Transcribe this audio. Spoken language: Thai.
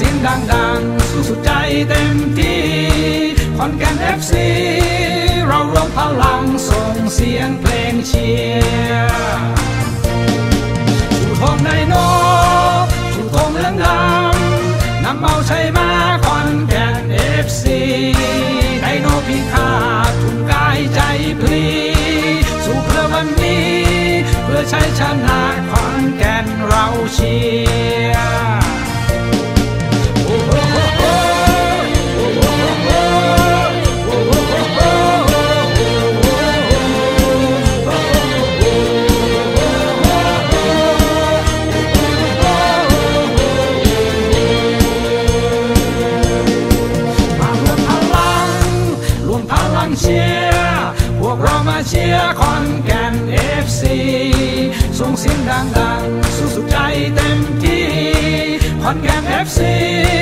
ยงดังๆสู้สุดใจเต็มที่ขอนแก่น FC เรารวมพลังส่งเสียงเพลงเชียร์ชูธงไดโนชูธงเหลืองดำนำเอาชัยมาขอนแก่น FC ไดโนพิฆาตทุ่มกายใจพลีสู้เพื่อวันนี้เพื่อชัยชนะขอนแก่นเราเชียร์เชียร์พวกเรามาเชียร์ขอนแก่น FC ส่งเสียงดังๆสู้สุดใจเต็มที่ขอนแก่น FC